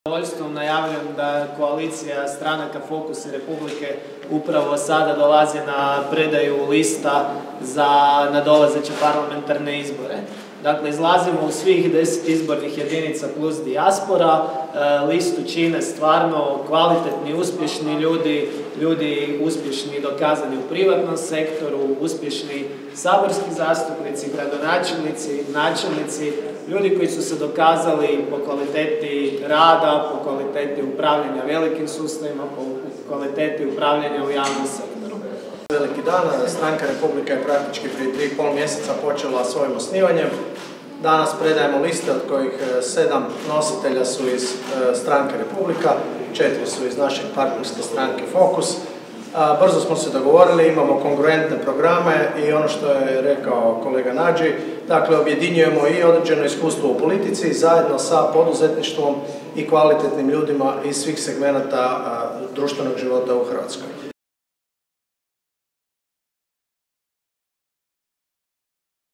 Zadovoljstvom najavljam da koalicija stranaka Fokus i Republike upravo sada dolazi na predaju lista za nadolazeće parlamentarne izbore. Dakle, izlazimo u svih 10 izbornih jedinica plus dijaspora. Listu čine stvarno kvalitetni, uspješni ljudi uspješni i dokazani u privatnom sektoru, uspješni saborski zastupnici, gradonačelnici, načelnici, ljudi koji su se dokazali po kvaliteti rada, po kvaliteti upravljanja velikim sustavima, po kvaliteti upravljanja u javnom sektoru. Veliki dan, stranka Republika je praktički prije 3,5 mjeseca počela svojim osnivanjem. Danas predajemo liste od kojih 7 nositelja su iz stranke Republika, 4 su iz našeg partnerske stranke Fokus. Brzo smo se dogovorili, imamo kongruentne programe i ono što je rekao kolega Nađi, dakle objedinjujemo i određeno iskustvo u politici zajedno sa poduzetništvom i kvalitetnim ljudima iz svih segmenata društvenog života u Hrvatskoj.